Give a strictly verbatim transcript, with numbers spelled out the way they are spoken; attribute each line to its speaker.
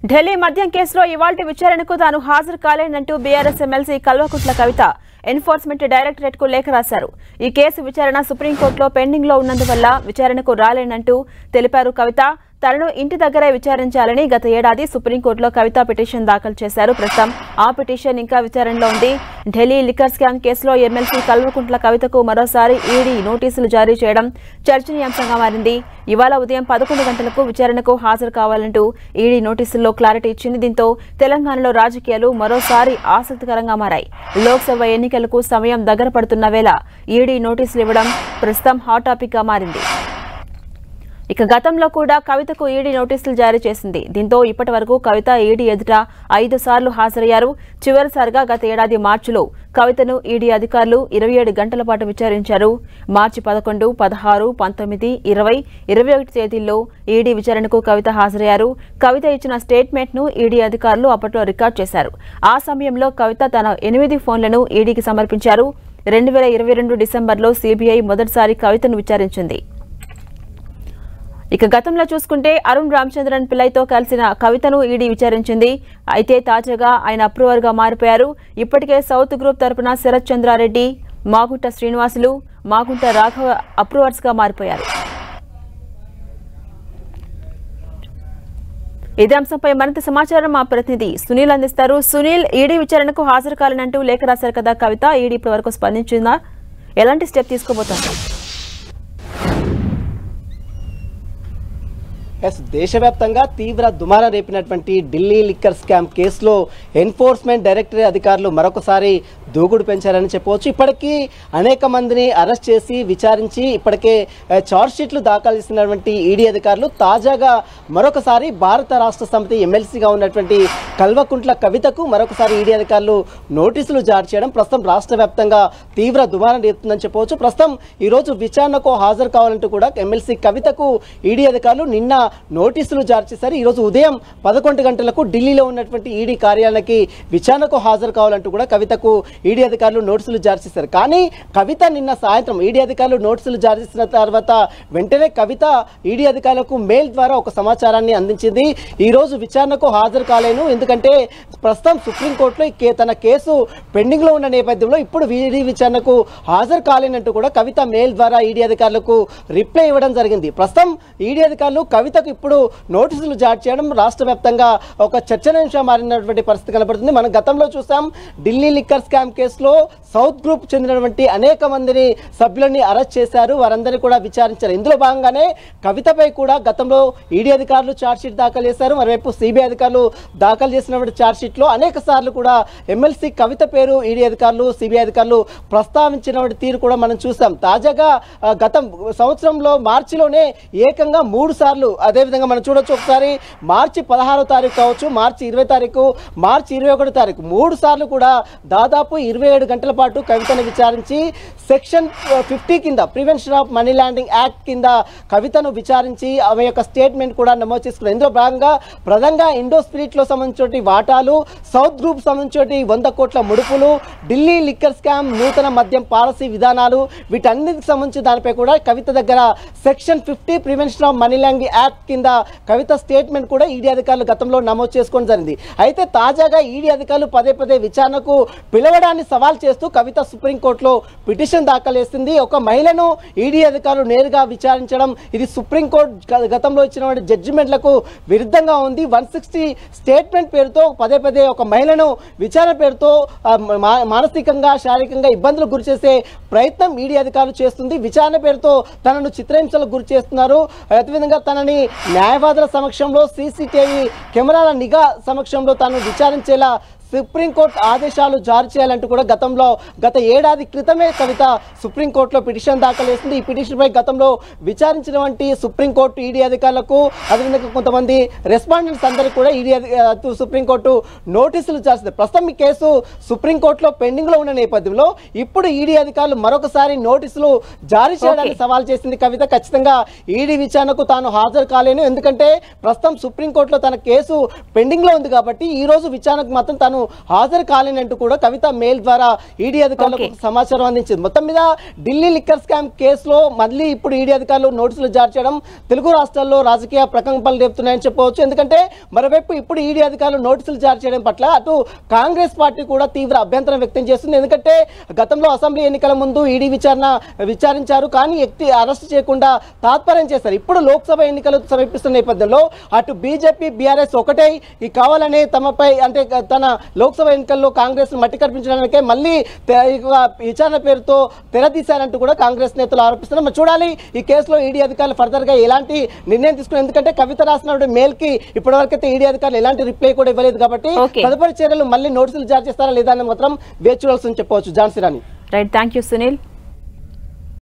Speaker 1: ఢిల్లీ మద్యం కేసులో ఇవాల్టి విచారణకు తాను హాజరు కాలేనంటూ BRS MLC Kalvakuntla Kavitha Enforcement Directorate కు లేఖ రాశారు. ఈ కేసు విచారణ సుప్రీంకోర్టులో పెండింగ్ లో ఉన్నందువల్ల విచారణకు రాలేనంటూ తెలిపారు. కవిత తనను ఇంటి దగ్గరే విచారించాలని గత ఏడాది సుప్రీంకోర్టులో కవిత పిటిషన్ దాఖలు చేశారు. ప్రస్తుతం ఆ పిటిషన్ ఇంకా విచారణలో ఉంది. ఢిల్లీ లిక్కర్ స్కామ్ కేసులో ఎమ్మెల్సీ కల్వకుంట్ల కవితకు మరోసారి ఈడీ నోటీసులు జారీ చేయడం చర్చనీయాంశంగా మారింది. ఇవాళ ఉదయం పదకొండు గంటలకు విచారణకు హాజరు కావాలంటూ ఈడీ నోటీసుల్లో క్లారిటీ ఇచ్చింది. దీంతో తెలంగాణలో రాజకీయాలు మరోసారి ఆసక్తికరంగా మారాయి. లోక్సభ ఎన్నికలకు సమయం దగ్గర పడుతున్న వేళ ఈడీ నోటీసులు ఇవ్వడం ప్రస్తుతం హాట్ టాపిక్ గా మారింది. ఇక గతంలో కూడా కవితకు ఈడీ నోటీసులు జారీ చేసింది. దీంతో ఇప్పటి వరకు కవిత ఈడీ ఎదుట ఐదు సార్లు హాజరయ్యారు. చివరిసారిగా గత ఏడాది మార్చిలో కవితను ఈడీ అధికారులు ఇరవై ఏడు గంటల పాటు విచారించారు. మార్చి పదకొండు పదహారు పంతొమ్మిది ఇరవై ఇరవై ఒకటి తేదీల్లో ఈడీ విచారణకు కవిత హాజరయ్యారు. కవిత ఇచ్చిన స్టేట్మెంట్ ను ఈడీ అధికారులు అప్పట్లో రికార్డ్ చేశారు. ఆ సమయంలో కవిత తన ఎనిమిది ఫోన్లను ఈడీకి సమర్పించారు. రెండు వేల ఇరవై రెండు డిసెంబర్లో సీబీఐ మొదటిసారి కవితను విచారించింది. ఇక గతంలో చూసుకుంటే అరుణ్ రామచంద్రన్ పిల్లైతో కలిసిన కవితను ఈడీ విచారించింది. అయితే తాజాగా ఆయన అప్రూవర్ గా మారిపోయారు. ఇప్పటికే సౌత్ గ్రూప్ తరపున శరత్ చంద్రారెడ్డి, మాగుంట శ్రీనివాసులు, మాగుంట రాఘవ అప్రూవర్స్ గా మారిపోయారు. ఇదే అంశంపై మరింత సమాచారం మా ప్రతినిధి సునీల్ అందిస్తారు. సునీల్, ఈడీ విచారణకు హాజరు కావాలంటూ లేఖ రాశారు కదా కవిత, ఈడీ ఇప్పటి వరకు స్పందించిందా? ఎలాంటి స్టెప్ తీసుకోబోతోంది?
Speaker 2: ఎస్ దేశవ్యాప్తంగా తీవ్ర దుమారం రేపినటువంటి ఢిల్లీ లిక్కర్ స్కామ్ కేసులో ఎన్ఫోర్స్మెంట్ డైరెక్టరేట్ అధికారులు మరొకసారి దూకుడు పెంచారని చెప్పవచ్చు. ఇప్పటికీ అనేక మందిని అరెస్ట్ చేసి విచారించి ఇప్పటికే ఛార్జ్ షీట్లు దాఖలు చేసినటువంటి ఈడీ అధికారులు తాజాగా మరొకసారి భారత రాష్ట్ర సమితి ఎమ్మెల్సీగా ఉన్నటువంటి కల్వకుంట్ల కవితకు మరొకసారి ఈడీ అధికారులు నోటీసులు జారీ చేయడం ప్రస్తుతం రాష్ట్ర వ్యాప్తంగా తీవ్ర దుమారం రేపుతుందని చెప్పవచ్చు. ప్రస్తుతం ఈరోజు విచారణకు హాజరు కావాలంటూ కూడా ఎమ్మెల్సీ కవితకు ఈడీ అధికారులు నిన్న నోటీసులు జారీ చేశారు. ఈరోజు ఉదయం పదకొండు గంటలకు ఢిల్లీలో ఉన్నటువంటి ఈడీ కార్యాలయానికి విచారణకు హాజరు కావాలంటూ కూడా కవితకు ఈడీ అధికారులు నోటీసులు జారీ చేశారు. కానీ కవిత నిన్న సాయంత్రం ఈడీ అధికారులు నోటీసులు జారీ చేసిన తర్వాత వెంటనే కవిత ఈడీ అధికారులకు మెయిల్ ద్వారా ఒక సమాచారాన్ని అందించింది. ఈ రోజు విచారణకు హాజరు కాలేను, ఎందుకంటే ప్రస్తుతం సుప్రీంకోర్టులో తన కేసు పెండింగ్ లో ఉన్న నేపథ్యంలో ఇప్పుడు ఈడీ విచారణకు హాజరు కాలేనంటూ కూడా కవిత మెయిల్ ద్వారా ఈడీ అధికారులకు రిప్లై ఇవ్వడం జరిగింది. ప్రస్తుతం ఈడీ అధికారులు కవిత ఇప్పుడు నోటీసులు జారీ చేయడం రాష్ట్ర వ్యాప్తంగా ఒక చర్చనీయాంశంగా మారినటువంటి పరిస్థితి కనబడుతుంది. మనం గతంలో చూసాం ఢిల్లీ లిక్కర్ స్కామ్ కేసులో సౌత్ గ్రూప్ చెందినటువంటి అనేక మందిని సభ్యులని అరెస్ట్ చేశారు, వారందరినీ కూడా విచారించారు. ఇందులో భాగంగానే కవితపై కూడా గతంలో ఈడీ అధికారులు ఛార్జ్ షీట్ దాఖలు చేశారు. మరోవైపు సిబిఐ అధికారులు దాఖలు చేసినటువంటి ఛార్జ్ షీట్ లో అనేక సార్లు కూడా ఎమ్మెల్సీ కవిత పేరు ఈడీ అధికారులు సిబిఐ అధికారులు ప్రస్తావించినటువంటి తీరు కూడా మనం చూసాం. తాజాగా గత సంవత్సరంలో మార్చిలోనే ఏకంగా మూడు సార్లు అదేవిధంగా మనం చూడొచ్చు. ఒకసారి మార్చి పదహారో తారీఖు కావచ్చు, మార్చి ఇరవై తారీఖు, మార్చి ఇరవై ఒకటో తారీఖు మూడు సార్లు కూడా దాదాపు ఇరవై ఏడు గంటల పాటు కవితను విచారించి సెక్షన్ ఫిఫ్టీ కింద prevention of money laundering act కింద కవితను విచారించి ఆమె యొక్క స్టేట్మెంట్ కూడా నమోదు చేసుకున్నారు. ఇందులో భాగంగా ప్రధానంగా ఇండో స్పిరిట్ లో సంబంధించిన వాటాలు, సౌత్ గ్రూప్ సంబంధించిన వంద కోట్ల ముడుపులు, ఢిల్లీ లిక్కర్ స్కామ్ నూతన మద్యం పాలసీ విధానాలు, వీటన్నిటికి సంబంధించి దానిపై కూడా కవిత దగ్గర section fifty prevention of money laundering act కింద కవిత స్టేట్మెంట్ కూడా ఈడీ అధికారులు గతంలో నమోదు చేసుకోవడం జరిగింది. అయితే తాజాగా ఈడీ అధికారులు పదే పదే విచారణకు పిలవడాన్ని సవాల్ చేస్తూ కవిత సుప్రీంకోర్టులో పిటిషన్ దాఖలు చేసింది. ఒక మహిళను ఈడీ అధికారులు నేరుగా విచారించడం ఇది సుప్రీంకోర్టు గతంలో ఇచ్చిన జడ్జిమెంట్లకు విరుద్ధంగా ఉంది. వన్ సిక్స్టీ స్టేట్మెంట్ పేరుతో పదే పదే ఒక మహిళను విచారణ పేరుతో మానసికంగా శారీరకంగా ఇబ్బందులకు గురి చేసే ప్రయత్నం ఈడీ అధికారులు చేస్తుంది. విచారణ పేరుతో తనను చిత్రహింసలకు గురి చేస్తున్నారు. అదేవిధంగా తనని న్యాయవాదుల సమక్షంలో సీసీటీవీ కెమెరాల నిఘా సమక్షంలో తాను విచారించేలా సుప్రీంకోర్టు ఆదేశాలు జారీ చేయాలంటూ కూడా గతంలో గత ఏడాది క్రితమే కవిత సుప్రీంకోర్టులో పిటిషన్ దాఖలు చేసింది. ఈ పిటిషన్పై గతంలో విచారించినటువంటి సుప్రీంకోర్టు ఈడీ అధికారులకు అదేవిధంగా కొంతమంది రెస్పాండెంట్స్ అందరికీ కూడా ఈడీ సుప్రీంకోర్టు నోటీసులు చేస్తుంది. ప్రస్తుతం ఈ కేసు సుప్రీంకోర్టులో పెండింగ్ లో ఉన్న నేపథ్యంలో ఇప్పుడు ఈడీ అధికారులు మరొకసారి నోటీసులు జారీ చేయడానికి సవాల్ చేసింది కవిత. ఖచ్చితంగా ఈడీ విచారణకు తాను హాజరు కాలేను, ఎందుకంటే ప్రస్తుతం సుప్రీంకోర్టులో తన కేసు పెండింగ్ లో ఉంది కాబట్టి ఈ రోజు విచారణకు మాత్రం తాను తాను హాజరు కాలేనంటూ కూడా కవిత మెయిల్ ద్వారా ఈడీ అధికారులకు సమాచారం అందించింది. మొత్తం మీద ఢిల్లీ లిక్కర్ స్కామ్ కేసులో మళ్ళీ ఇప్పుడు ఈడీ అధికారులు నోటీసులు జారీ చేయడం తెలుగు రాష్ట్రాల్లో రాజకీయ ప్రకంపనలు రేపుతున్నాయని చెప్పవచ్చు. ఎందుకంటే మరోవైపు ఇప్పుడు ఈడీ అధికారులు నోటీసులు జారీ చేయడం పట్ల అటు కాంగ్రెస్ పార్టీ కూడా తీవ్ర అభ్యంతరం వ్యక్తం చేస్తుంది. ఎందుకంటే గతంలో అసెంబ్లీ ఎన్నికల ముందు ఈడీ విచారణ విచారించారు, కానీ వ్యక్తి అరెస్ట్ చేయకుండా తాత్పర్యం చేశారు. ఇప్పుడు లోక్సభ ఎన్నికలు సమీపిస్తున్న నేపథ్యంలో అటు బీజేపీ బీఆర్ఎస్ ఒకటే ఈ కావాలనే తమపై అంటే తన లోక్సభ ఎన్నికల్లో కాంగ్రెస్ మట్టి కనిపించడానికే మళ్ళీ విచారణ పేరుతో తెరదీశారంటూ కూడా కాంగ్రెస్ నేతలు ఆరోపిస్తున్నారు. మరి చూడాలి ఈ కేసులో ఈడీ అధికారులు ఫర్దర్ గా ఎలాంటి నిర్ణయం తీసుకున్నారు. ఎందుకంటే కవిత రాసిన మెయిల్ కి ఇప్పటివరకైతే ఈడీ అధికారులు ఎలాంటి రిప్లై కూడా ఇవ్వలేదు కాబట్టి తదుపరి చర్యలు మళ్ళీ నోటీసులు జారీ చేస్తారా లేదా అని మాత్రం వేచి చూడాల్సి చెప్పవచ్చు. Jhansi Rani.
Speaker 1: Right, thank you Sunil.